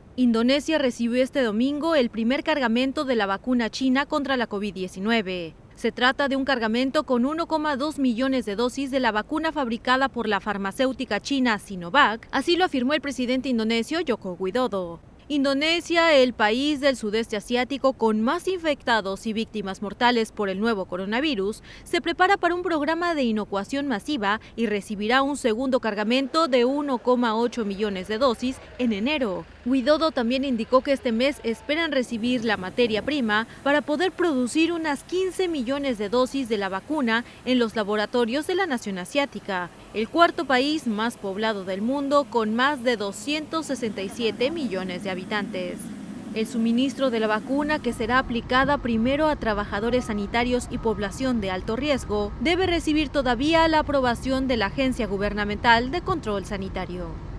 Indonesia recibió este domingo el primer cargamento de la vacuna china contra la COVID-19. Se trata de un cargamento con 1,2 millones de dosis de la vacuna fabricada por la farmacéutica china Sinovac, así lo afirmó el presidente indonesio Joko Widodo. Indonesia, el país del sudeste asiático con más infectados y víctimas mortales por el nuevo coronavirus, se prepara para un programa de inocuación masiva y recibirá un segundo cargamento de 1,8 millones de dosis en enero. Widodo también indicó que este mes esperan recibir la materia prima para poder producir unas 15 millones de dosis de la vacuna en los laboratorios de la nación asiática, el cuarto país más poblado del mundo con más de 267 millones de habitantes. El suministro de la vacuna, que será aplicada primero a trabajadores sanitarios y población de alto riesgo, debe recibir todavía la aprobación de la Agencia Gubernamental de Control Sanitario.